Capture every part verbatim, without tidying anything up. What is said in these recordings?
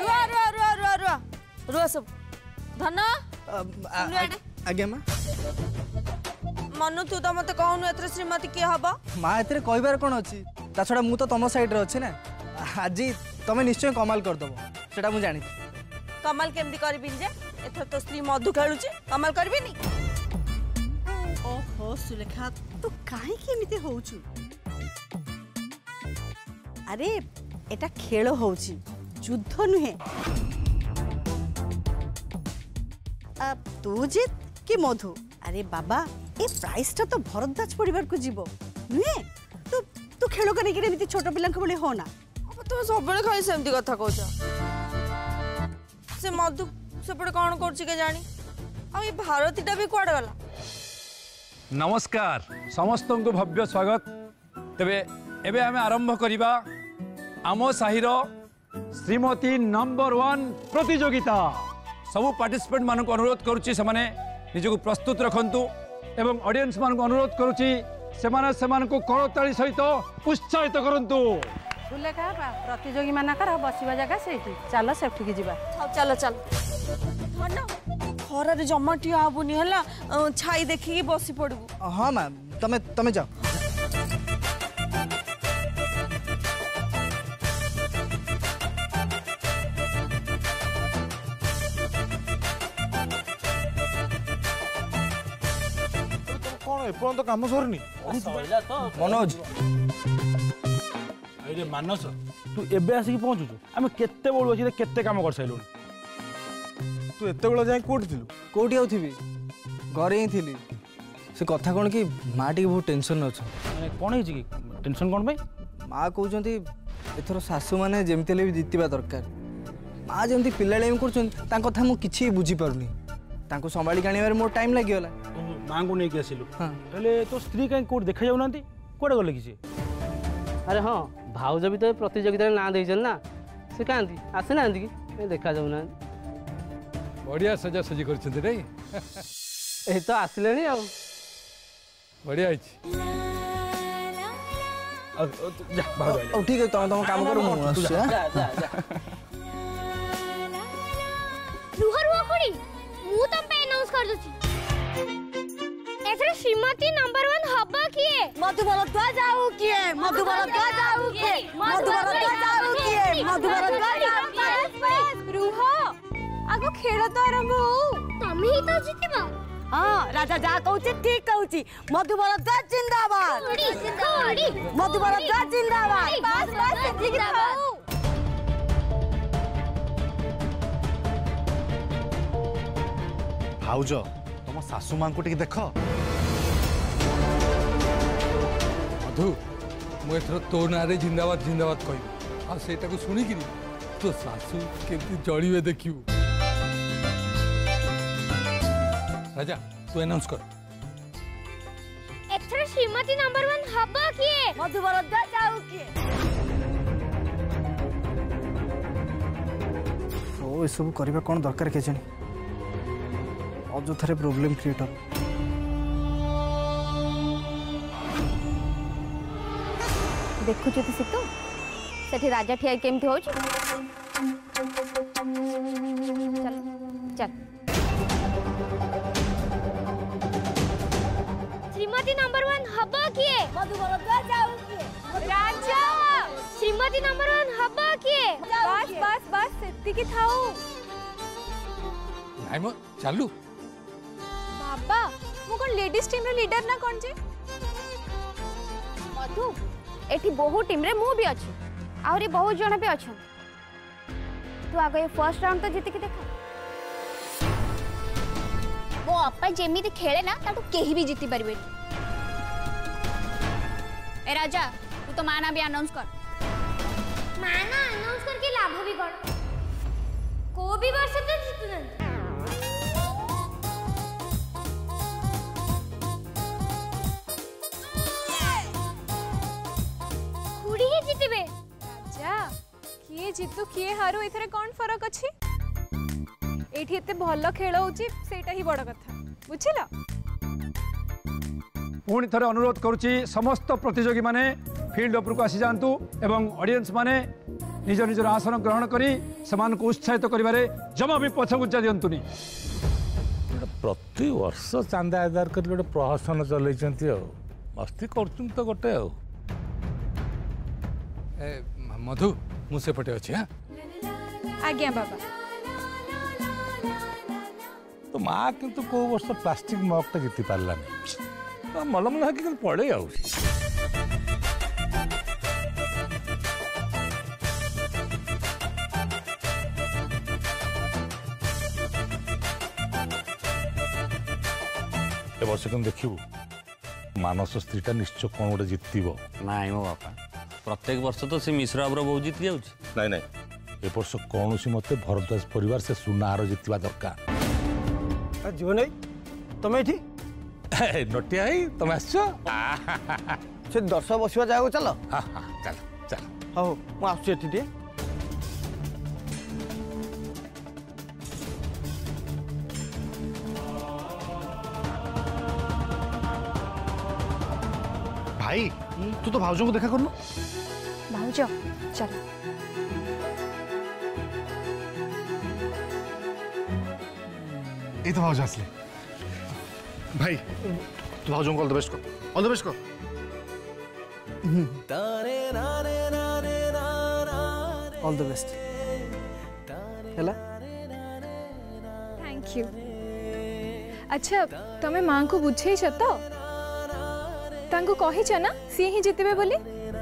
रुआ रुआ रुआ रुआ रुआ रुआ सब धन आज्ञा माँ मनु तू तो मत कहनु एथरे श्रीमती के हबो माँ एथरे कहबार कोन अछि ता छडा मु तो तम साइड रे अछि ना आज तमे निश्चय कमाल कर दबो सेटा मु जानि कमाल केमदी करबी जे एथर तो स्त्री मधु खेलुची कमाल करबी नी ओहो सुलेखा तू काहे के एमिते होउछु अरे एटा खेल होउची युद्ध नुहे अब तू जीत कि मधु अरे बाबा ए प्राइस ता तो भरद्वाज परिवार को जीवो नुहे तू तू खेल करे के एमिते छोट पिलांक बोले हो ना अब तू सब बेले खाली सेमती कथा कहछ से मधु सेपटे कौन करछि के जानी आ ये भारतीटा भी कुआडे गला नमस्कार समस्त को भव्य स्वागत तेबे एबे आमे आरंभ करिबा आम साहिर श्रीमती नंबर वन प्रतियोगिता सबु पार्टिसिपेंट मान को अनुरोध करुच्ची से माने निजको प्रस्तुत रखंतु एवं ऑडियंस मान को अनुरोध करुच्ची से माने से मान को करताली सहित उत्साहित करंतु सुलेखा प्रतियोगी मानकर बसिबा जगह सेठी चलो सेठी की जीवा चलो चलो धन खरा रे जम्मा टिया आबुनी हला छाई देखि बसी पड़बू हां मां तमे तमे जाओ कौन एपन तो काम सरनी मनोज अरे मानस तू एबे आसी पहुंचुछु आमे केते बोलु अछि केते काम कर सैलुनी तू एते बेला जाय कोठी थिलु कोठी आउथिबी घरे ही थिली से कथा कोन कि माँ टी बहुत टेंशन अछि माने कोन हिची कि टेंशन कोन भाई माँ कहउचंती एथरो सासु माने जेमते ले भी जितिबा दरकार माँ जेमती पिल्लाले करछन ता कथा मु किछि बुझी परनी तांको संभाली कानिबार मोर टाइम लागि गेला माँ को नहीं आसिलु हेले तो स्त्री कहीं कोड देखा जाऊ नांती कोडे गले किछि अरे हाँ भाउज भी तो प्रतियोगिता ना देइछन ना से कांती आसे नांती कि देखा जाऊ ना बढ़िया सजा सजी कर रे ए तो आसिलेनी आ बढ़िया अछि जा भाउज ओ ठीक है तम तम काम करू मु आछु जा जा जा रुहा रुहा कोडी मु तम पे अनाउंस कर दछि एथरे श्रीमती नंबर वन हब्बा किए मधु भरद्वाज जाऊ किए मधु भरद्वाज जाऊ किए मधु भरद्वाज जाऊ किए मधु भरद्वाज जाऊ किए रुहा आगो खेल तो आरंभ हो तमे ही तो जितिबा हां राजा जा कहउची ठीक कहउची मधु भरद्वाज जिंदाबाद कोडी कोडी मधु भरद्वाज जिंदाबाद बस बस जिंदाबाद भाउज तुम सासू मां को टिके देख मधु मु एथर तो ना रे जिंदाबाद जिंदाबाद कहि आ सेटा को सुनी कि तो सासू केती जळीवे देखियो राजा तू अनाउंस कर एथरे श्रीमती नंबर वन हब्बा किए मधु भरद्वाज जाऊ किए ओ ए सब करबा कोन दरकार के जनी अजथरे प्रॉब्लम क्रिएट हो देखु छी सितु सेठी राजा ठिया केमथि होछ चल चल श्रीमती नंबर वन हब्बा किए मधु भरद्वाज जाऊ किए राजा श्रीमती नंबर वन हब्बा किए बस बस बस सेती की थाऊ नाइ म चालू बाबा मु कोन लेडीज टीम रे लीडर ना कोन जे मधु एठी बहु टीम रे मु भी अछि आउरी बहुत जण भी अछन तू आगे फर्स्ट राउंड तो जीत के देखा वो अपा जेमी खेले ना ताटू केही भी जीति परबे ए राजा तू तो माना भी अनाउंस कर माना अनाउंस करके लाभ भी कर को भी वर्ष तो जीतन खुड़ी ही जीतबे राजा किए जीतु किए हारू एथरे कोन फरक अछि एठी एते भलो खेल होची सेटा ही बड़ कथा बुझिला पुणी थरे अनुरोध करुच्ची समस्त प्रतियोगी माने फील्ड ऊपर को आसी जातु एवं ऑडियंस माने निज निजर आसन ग्रहण करी समान को उत्साहित करिबारे जमा भी पछगुच्चा दियंतुनी। प्रति वर्ष चांदा आधार कर गोटे प्रहसन चलैछंती आ मस्ती करछुम तो गोटे आ ए मधु मु से पटे अछि। हां आज्ञा बाबा। तो माँ किंतु को वर्ष प्लास्टिक मगटा जीति पारलानी तो मलम ना कि पड़े आउ ए वर्ष कम देखिबू मानस स्त्रीटा निश्चय कौन गोटे जितब नाई मो बापा प्रत्येक वर्ष तो से मिश्र बाबूर बोझ जीति जाउछि। नाई नाई ए वर्ष कौन मते भरद्वाज परिवार से सुनार जितवा दरकार। जीवन तुम ये नटिया तुम आस दर्शक बसवा जाए चल। चल चल हाँ मुझे आसुटी भाई तू तो भाउजों को देखा करनु। भाउजो चल। ये तो भाउज आसले भाई तू भाउजों को ऑल द बेस्ट कर ऑल द बेस्ट कर। ऑल द बेस्ट हैला। Thank you. अच्छा तमे मां को बुझे छ तो तांको कहि छ ना सी ही जितबे बोली।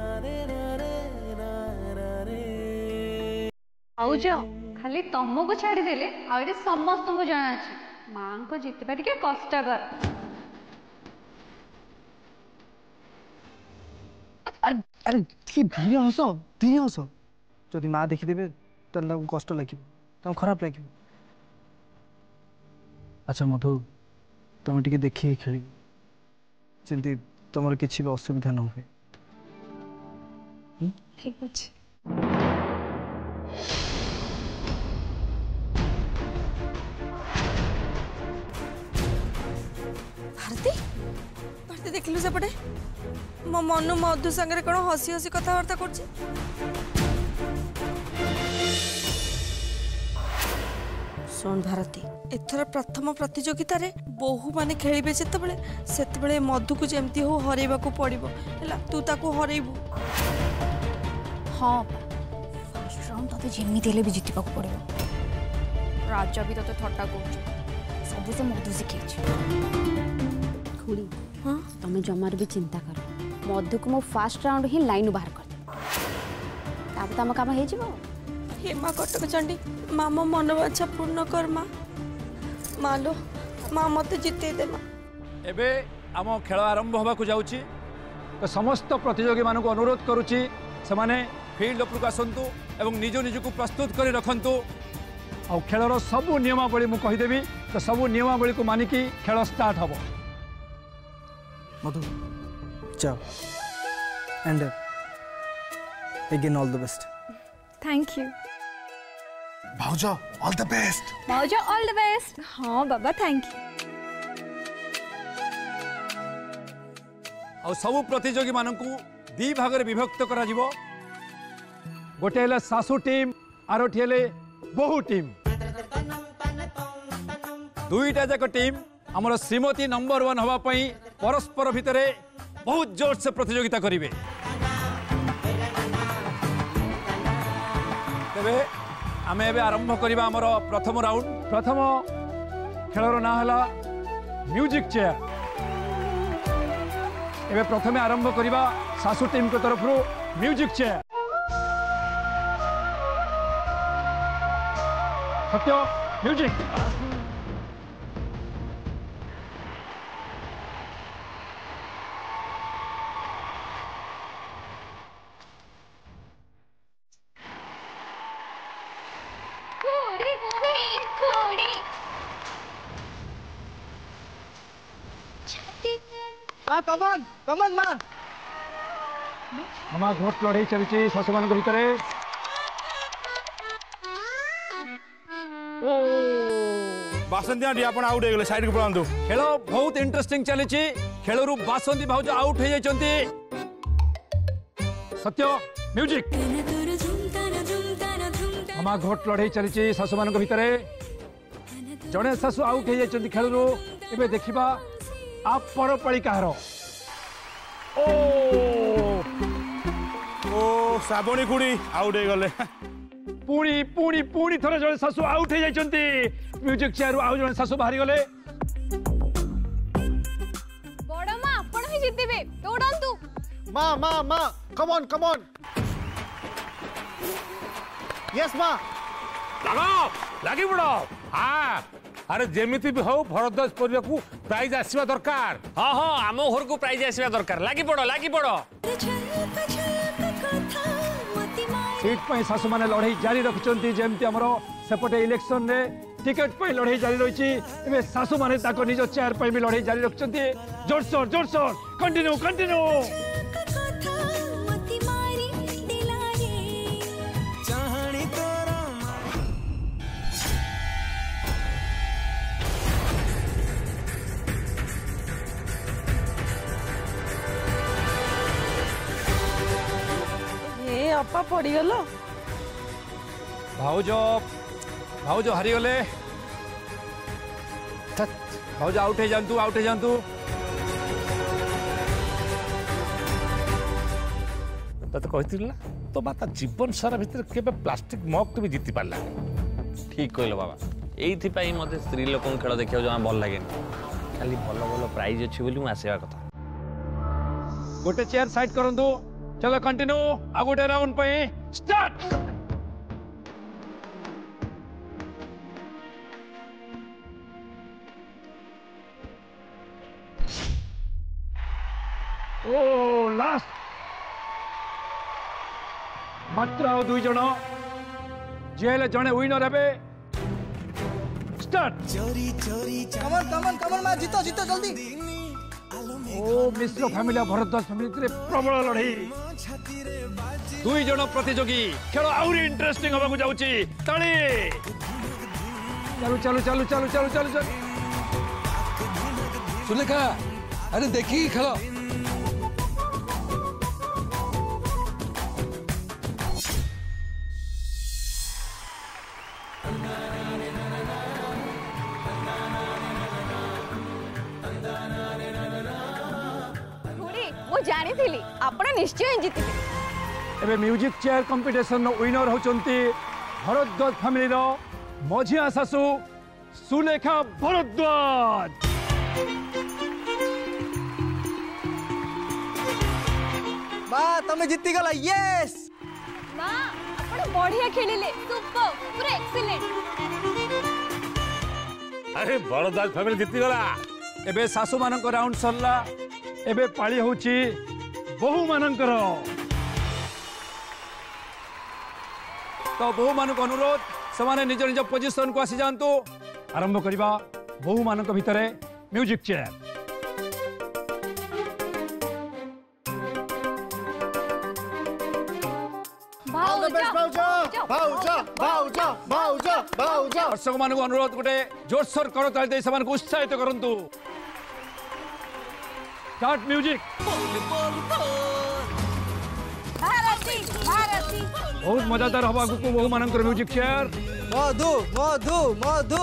भाउज खाली तुमको छाड़ी देले आउरे समस्त को जाना अछि मां को जितबा टिके कष्टकर। अरे अरे ठीक धीरे हस धीरे हस जदि माँ देखिदेबे तला कष्ट लागिब तम खराब लागिब। अच्छा मधु तुम टिके देखिए खेली जल्दी तुमर किसी भी असुविधा न हुए। ठीक अछि। भारती भारती देखलु सेपटे मो मनु मधु संगे कौन हसी हसी कथबार्ता करछि। सुन भारती एथर प्रथम प्रतियोगिता रे बहु माने खेलिबे जेतेबेले सेतेबेले मधु को जेमती हो हरेबा को पड़िबो हैला तू ताको हरेबू। हाँ फर्स्ट राउंड तते जेमी देले भी जितबा को पड़िबो। राजा भी तते थट्टा करछ सब से मधु सिखेछ। खुड़ी हाँ तुम जमार भी चिंता कर मधु को मो फास्ट राउंड ही लाइन बाहर कर ताब तम काम हे जिवो। हे माँ कटक चंडी मामा मनोवांछा पूर्ण कर माँ मालो माँ मत जिते दे माँ। एबे आम खेल आरंभ होगा जाऊँगी तो समस्त प्रतियोगी मानक अनुरोध करुच्ची से फील्ड उपरक आसतु एवं निज निज को प्रस्तुत कर रखु आ खेलर सबू नियमावली मुझे कहीदेवी तो सबू नियमावली को मानिकी खेल स्टार्ट हम। मधु जाओ and again all the best. Thank you भाउजो ऑल द बेस्ट। भाउजो ऑल द बेस्ट। हाँ बाबा थैंक यू। और सबू प्रतियोगी मानक दी भाग में विभक्त करा जिवो। गोटे हेले सासू टीम आरोटी हेले बहु टीम दुईटा जाक टीम आमर श्रीमती नंबर वन हवा पई परस्पर भितर बहुत जोर से प्रतियोगिता करिवे। तेबे आमे एबे आरंभ करिबा आमर प्रथम राउंड। प्रथम खेलर ना हला म्यूजिक चेयर। एबे प्रथमे आरंभ करिबा सासू टीम के तरफ रो म्यूजिक चेयर। सत्य म्यूजिक। पवन पवन मां हमार घोट लड़ाई चलती शशु मान भितर। बासंती आंटी आपण आउट हो गले साइड को पळांतु। खेल बहुत इंटरेस्टिंग चली खेलरू बासंती भाउज आउट हो जाइछंती। सत्य म्यूजिक। घमाघोट लड़ाई चली शाशु मान भितर जड़े शाशु आउट हो खेल ए देखा आप परपाड़ी कहार ओ ओ श्रावणी खुड़ी आउट हो गले पुणी पुणी पुणी थरे जड़े शाशु आउट हो जाती म्यूजिक चेयर आउ जड़े शाशु बाहरी गले बड़ मां आपण ही जितबे दौड़ंतु मां मां मां come on come on yes मां लगाओ लगी पड़ो हाँ अरे जेमिति भी हो भरद्वाज परिवार को प्राइज आसीबा दरकार हाँ हाँ आम घर को प्राइज आसीबा दरकार लागी पड़ो लागी पड़ो सीट पर शाशु मैंने लड़ाई जारी रखिंट जमती आमर सेपटे इलेक्शन रे टिकेट पर लड़ाई जारी रही शाशु मैंने निज चेयर पर भी लड़ाई जारी रखिंट जोरसोर जोरसोर कंटिन्यू कंटिन्यू अपा पड़गल भाउज भाउज हारीगले भाउज आउट हो जातु आउट हो जातु तो कहती ना तो माता जीवन सारा भितर केबे प्लास्टिक मग तो भी जीति पारला ठीक कहल बाबा एइथि मते स्त्री लोक खेल देखा जमा भल लगे खाली भल भल प्राइज अच्छी बोली मुझे आसवा कथा गोटे चेयर साइड करंतु चलो कंटिन्यू आ गोटे राउंड पे स्टार्ट ओ लास्ट मात्र आ दुई जन जेल जने विनर हेबे स्टार्ट चोरी चोरी कमन कमन कमन मां जीतो जीतो जल्दी ओ मिश्र फैमिली भरद्वाज फैमिली प्रबल लड़ाई दुई जन प्रतियोगी खेल आउरी इंटरेस्टिंग होगा जाऊँगी ताली चलू चलू चलू चलू चलू चलू चलू सुलेखा अरे देखी खेल जानी थी आपण निश्चय जीति एबे म्यूजिक चेयर कंपटीशन विनर होचंती भरद्वाज फैमिली रो मझिया शाशु सुलेखा भरद्वाज मां तमे जीति गला यस मां आपण बढ़िया खेलिले सुपर पूरा एक्सीलेंट अरे भरद्वाज फैमिली जीति गला एबे शाशु मानक राउंड सरला एबे पाली होची बहु मानकर तो बहु मानक अनुरोध समाने निज निज पोजिशन को आसी जांतु आरंभ करिबा बहु मानक भितरे म्यूजिक चेयर दर्शक मानक अनुरोध गोटे जोरसोर करताली दे समान को उत्साहित करंतु स्टार्ट म्यूजिक भारती भारती बहुत मजादार हवा को बहु मानकर music chair Madhu Madhu Madhu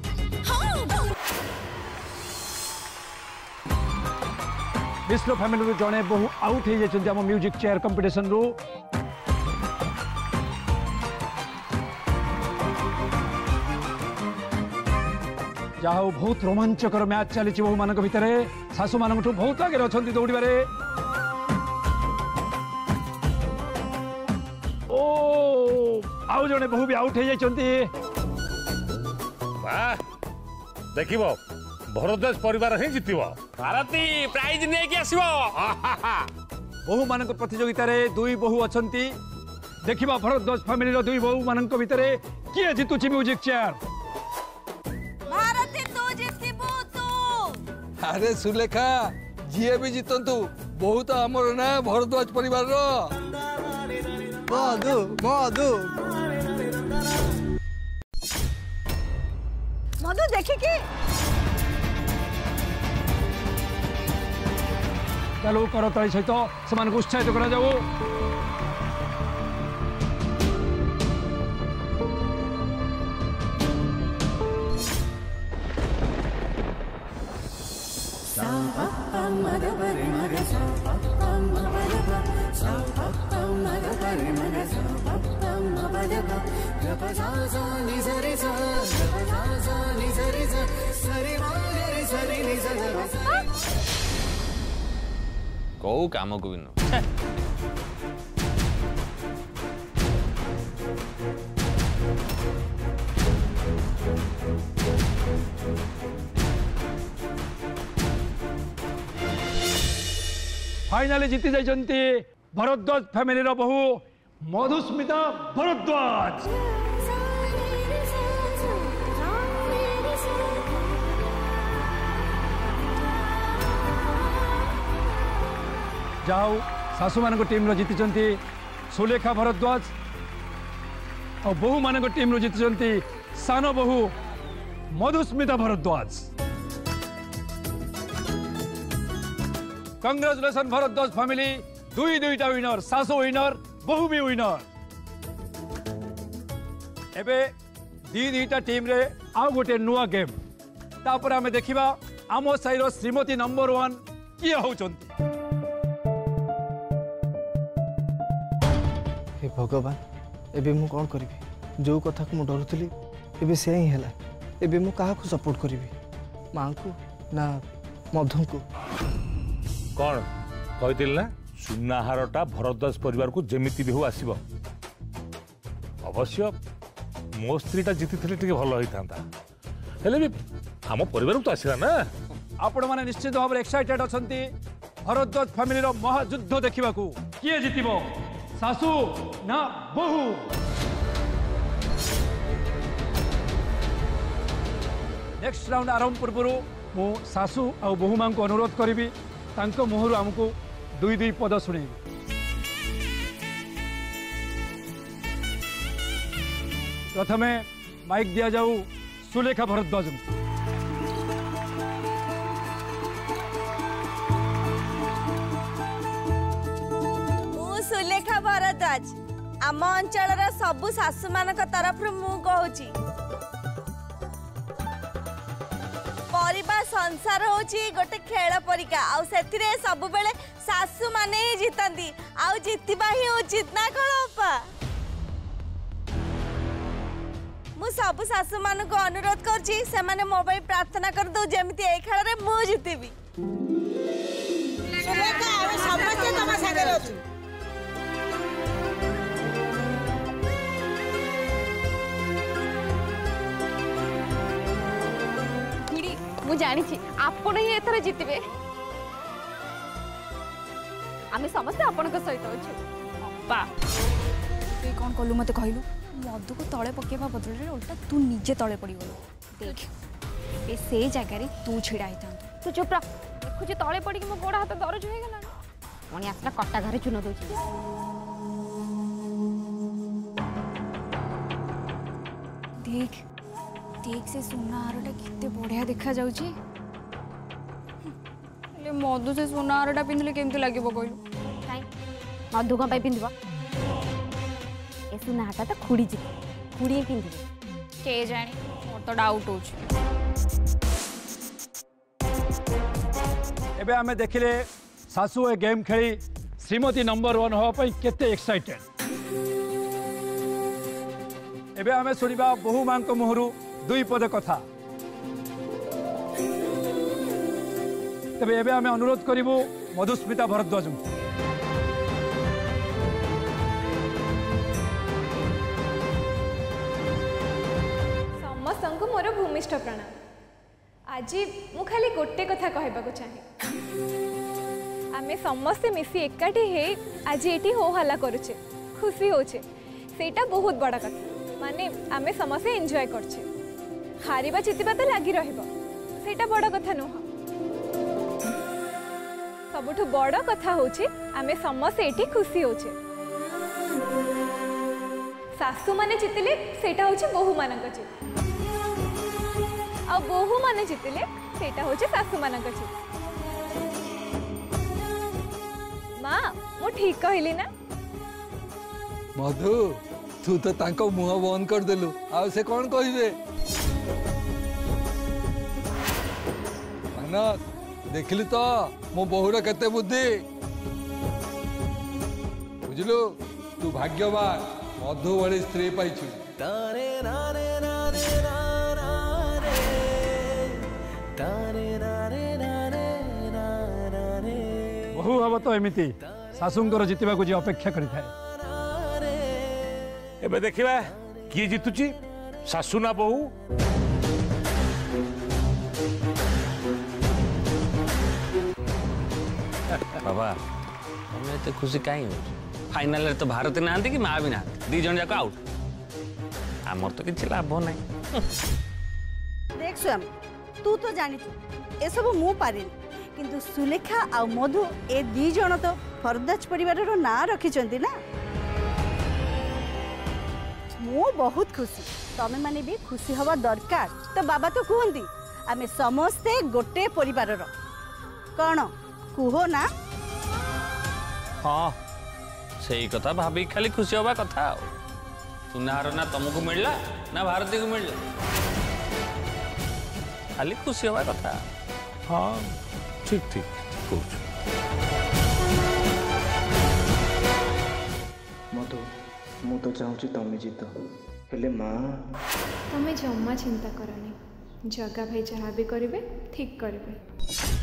Mishra family जड़े बहु आउट हो जाम म्यूजिक चेयर कंपटीशन रु जहा बहुत रोमांचकर मैच चली बहु मान भितर शाशु मान बहुत आगे अच्छा दौड़े ओ आउ जड़े बहु भी आउट हो जाती देख भरद्वाज परिवार ही जीत भारती प्राइज नहीं कि आसो बहु मान प्रतियोगिता दुई बहु अच्छा देखा भरद्वाज फैमिली दुई बहु मान भितर किए जीतुची म्यूजिक चेयर अरे सुलेखा जीए भी जीतंतु बहुत आमर ना भरद्वाज परिवार रो मधु मधु मधु देखी कि चलो करताली सहित से उत्साहित करा जाऊ कौ काम को भी न फाइनाली जीति जाइछन्ती भरद्वाज फैमिली रो बहु मधुस्मिता भरद्वाज। जाओ सासू मान टीम रो जीति सुलेखा भरद्वाज और बहु मान टीम रो जीति सान बहु मधुस्मिता भरद्वाज। कंग्रेचुलेसन भरद्वाज फैमिली दुई दुईटा विनर सासू विनर बहु भी विनर। एबे दी दुईटा टीम रे आउ गोटे नुआ गेम तापर आमे देखिबा आमो साइरो श्रीमती नंबर वन किए होचंती। हे भगवान एबे मु कौन करी जो कथा को मु डरुथली एबे से ही हैला। एबे मु काहा को सपोर्ट करी मां को ना मधु को। कौन कही ना सुनाहारटा भरद्वाज परिवार को जेमिति भी हो आसीबो। अवश्य मो स्त्रीटा जीति थे भल होता हेले भी आम परिवार तो आसला ना। आपण माने निश्चित भाव एक्साइटेड अछंती भरद्वाज फैमिली रो महायुद्ध देखिबा को किए जीतिबो सासू ना बहु। नेक्स्ट राउंड आरंभ पूर्व मु सासू आ बहु मां को अनुरोध करी तांको मुहरु हमको दुई दुई पद शुणी। प्रथमे माइक दिया जाऊ सुलेखा भरद्वाज। सुलेखा भरद्वाज आम अंचल सबु सासू मान तरफ मु कहूची परिवार संसार होची गोटे खेल परिका आउ सेथिरे सब बेले सासू माने ही जीतंती आउ जीतिबा ही उचित ना कळपा। मु सब सासू मान को अनुरोध करची से माने मोबाइल प्रार्थना कर दो जेमिति ए खेल रे मु जीतिबी। सुलेखा हम समस्त तमा साथे रहू। मु जानी आपण ही एथर जीतबे आमे समस्त आपण को सहित अछि। अप्पा तू कौन कलु मते कहलु मधु को तळे पकेबा बदल रे उल्टा तू निजे तळे पड़ी गलो। देख ए से जगह रे तू छिड़ा आइता तू चुप रह। देखु जे तळे पड़ी के मो गोड़ हाथ दरज होय गेला मनी आसला कट्टा घरे चुन दोछि। देख देख से सुनाहारटा कितने बढ़िया देखा जाउची। ले मधु से सुनाहारटा पिंधले केमती लागिबो कहलु। काई मधु का पाई पिंधबो ए सुनाहारटा तो खुड़ी जी खुड़ी पिंधबो के जानी मोर तो डाउट होची। एबे हमें देखिले सासू ए गेम खेली श्रीमती नंबर वन हो पई केते एक्साइटेड। एबे हमें सुनिबा बहु मां को मुहरु दुई पद कथा। तबे एबे हमें अनुरोध करिबो मधुस्मिता भरद्वाज। समस्त मोर भूमिष्ठ प्रणाम। आज मु खाली गोटे कथा कहबा को चाहे आमे समस्त मिसी एकाठी हे आज एठी हो हल्ला करूचे खुशी होचे सेटा बहुत बड़ा कथा। माने आमे समस्त एंजॉय करछे हारिबा जितिबा तो लगी रहिबो सेटा बड़ कथा नुह। सबुठु बड़ कथा होचे आमे समस्त एठी खुशी होचे। सासू माने जितिले सेटा होचे बहु मानक जित आ बहु माने जितिले सेटा होचे सासू मानक जित। मां मो ठीक कहली ना। मधु तू तो तांको मुह बंद कर देलु आ से कौन कहिबे। मानस देखिली तो मो बहुर केते बुद्धि बुझलु तू भाग्यवान मधु भली स्त्री पाइछु बहु हम तो एमती शाशुंकर जितवा को जी अपेक्षा करि थाए एबे देखिबा किए जितुची सासू ना बहु बाबा हमें तो खुशी कहीं हो फाइनल रे तो भारत ना कि माँ भी ना दी जन जाक आउट आमर तो किसी लाभ ना देख स्वयं तू तो जानी ए सब मु पारे किंतु सुलेखा आ मधु ए दी जण तो फरदाज परिवार रो ना रखिचंती ना मु बहुत खुशी तमे माने भी खुशी हवा दरकार तो बाबा तो कहंती आमे समस्ते गोटे परिवार रो कौन कुहो ना हाँ सही कथा भाभी खाली खुशी हवा कथा सुनार ना तुमको मिलला ना भारती को मिलला खाली खुशी हवा कथा हाँ ठीक ठीक कौच मधु मु तो चाहूँ तमें जीत हेले माँ तमें जम्मा चिंता करनी जगा भाई जहाँ भी करेंगे ठीक करेंगे